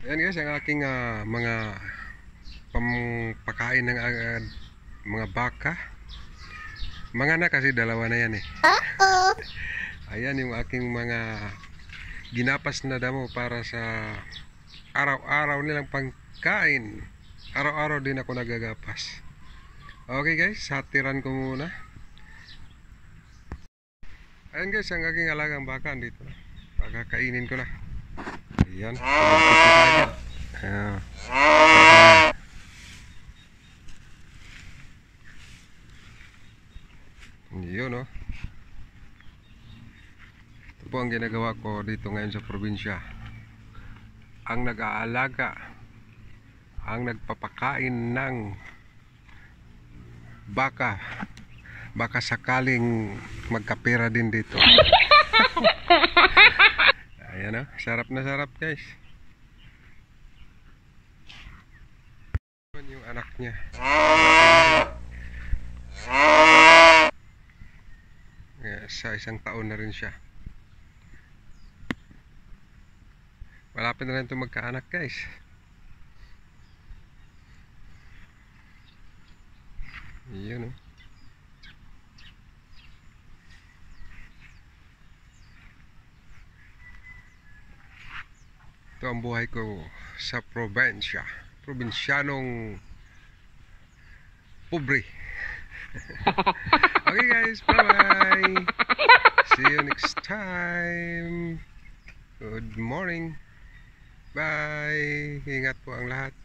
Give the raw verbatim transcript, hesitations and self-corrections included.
Ayan guys, ang aking uh, mga pampakain ng uh, mga baka. Mga na kasi dalawa na yan eh. Uh-oh. Ayan yung aking mga ginapas na damo para sa araw-araw nilang pangkain. Araw-araw din ako nagagapas. Okay guys, hatiran ko muna. Ayan guys, ang aking alagang baka dito na. Pagkakainin ko na. Ayan, malapit na tayo. Ayan. Yun o. Ito po ang ginagawa ko dito ngayon sa probinsya. Ang nag-aalaga, ang nagpapakain ng baka. Baka sakaling magkapera din dito. Ayan o, sarap na sarap guys. Yung anak niya. Sa isang taon na rin siya. Malapit na rin ito magkaanak guys. Yun o. Ito ang buhay ko sa probinsya. Probinsyanong pobre. Okay guys, bye bye. See you next time. Good morning. Bye. Ingat po ang lahat.